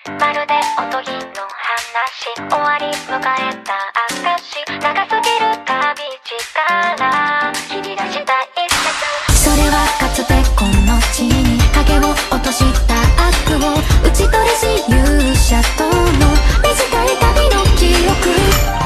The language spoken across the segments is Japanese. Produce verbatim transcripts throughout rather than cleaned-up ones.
まるでおとぎの話、終わり迎えた証、長すぎる旅力切り出した一節。それはかつてこの地に影を落とした悪を打ち取るし勇者との短い旅の記憶。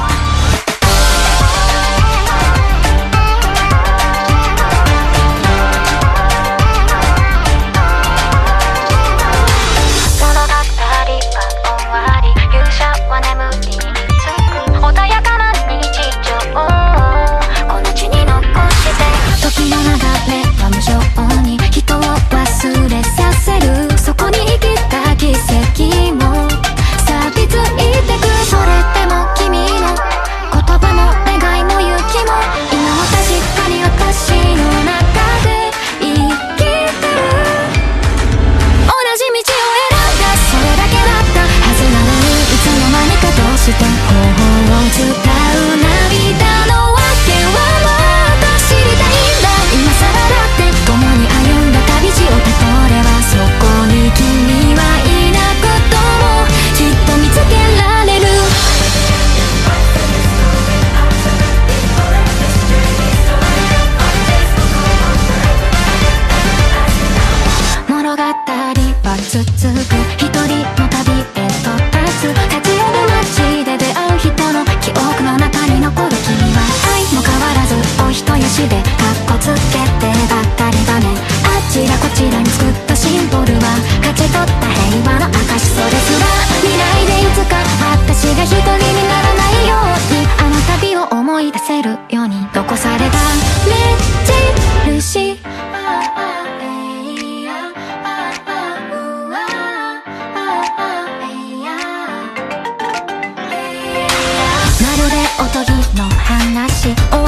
続く一人の旅へと立つ、立ち寄る街で出会う人の記憶の中に残る君は愛も変わらずお人よしでカッコつけてばっかりだね。あちらこちらに作ったシンボルは勝ち取った平和の証、それすら未来でいつか私が一人にならないように、あの旅を思い出せるように残された目印。おとぎの話